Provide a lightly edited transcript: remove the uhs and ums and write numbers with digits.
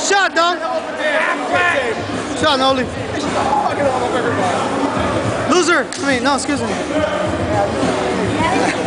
shot, dog. Shot, Noli. Loser. I mean, no, excuse me.